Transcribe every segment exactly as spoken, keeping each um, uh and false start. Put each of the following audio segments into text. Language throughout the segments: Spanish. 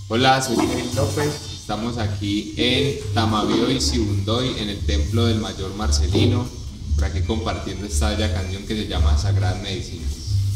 Hola, soy Kevin López. Estamos aquí en Tamavio y Sibundoy, en el templo del Mayor Marcelino, por aquí compartiendo esta bella canción que se llama Sagradas Medicinas.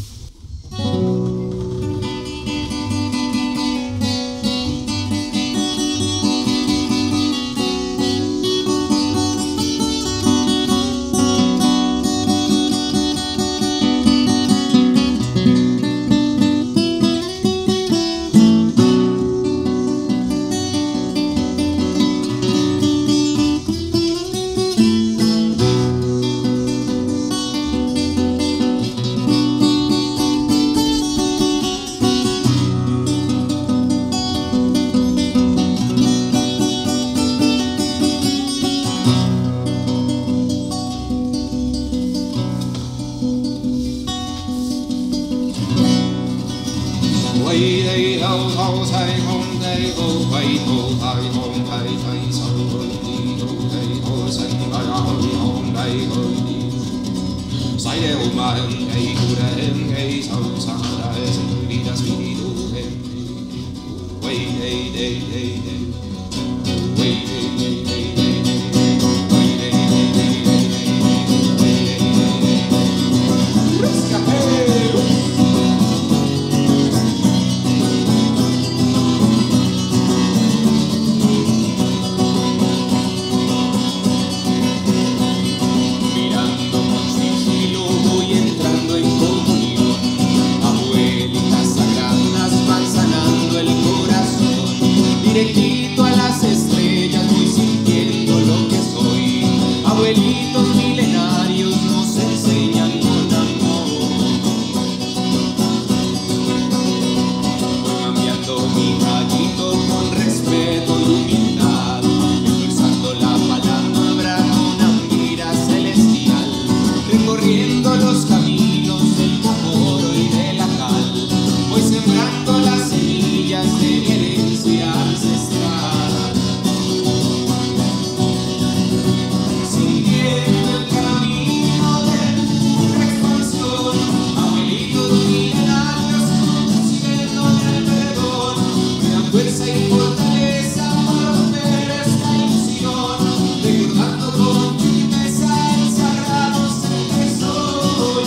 Way they ho ho say home they go way ho hi home hey hey so ho di ho hey ho san ba ho home they ho di sai de ho ma hey hu da hem hey so sa da san di da sweet di do hem way they they they they way they they they directito a las estrellas voy sintiendo lo que soy. Abuelitos milenarios nos enseñan con amor. Voy cambiando mi gallito con respeto y humildad, impulsando la palabra con una mira celestial, recorriendo los caminos del cocoro y de la cal. Voy sembrando las semillas de mi herencia ancestral, siguiendo el camino de pura expansión. Abuelitos milenarios conduciéndome al perdón, me dan fuerza y fortaleza para romper esta ilusión, recordando con firmeza el sagrado ser que soy.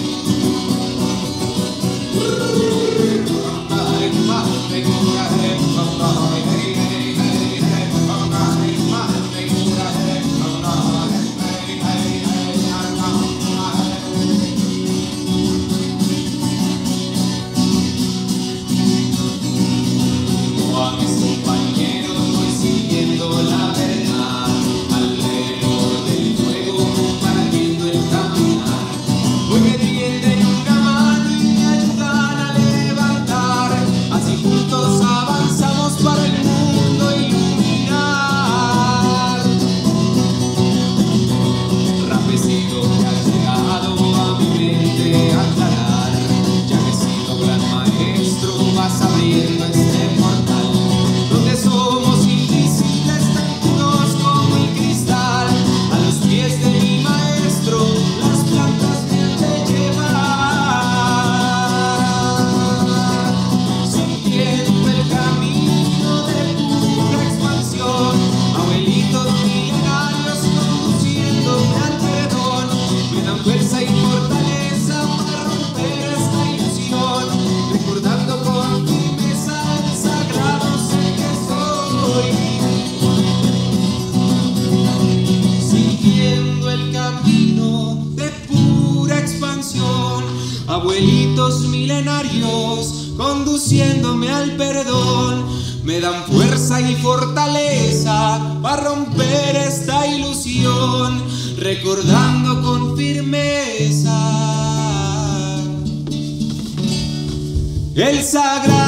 A mis compañeros voy siguiendo la verdad, alrededor del fuego compartiendo el caminar. Hoy me tienden una mano y me ayudan a levantar, así juntos avanzamos para el mundo iluminar. Rapecito que has llegado a mi mente a aclarar, ya que he sido gran maestro vas abriendo este portal, donde somos invisibles tan puros como el cristal. A los pies de mi maestro las plantas me han de llevar, sintiendo el camino de pura expansión. Abuelitos milenarios conduciéndome al perdón, me dan fuerza y fortaleza para romper esta ilusión, recordando con firmeza el sagrado ser que soy, siguiendo el camino de pura expansión. Abuelitos milenarios conduciéndome al perdón, me dan fuerza y fortaleza para romper esta ilusión, recordando con firmeza el sagrado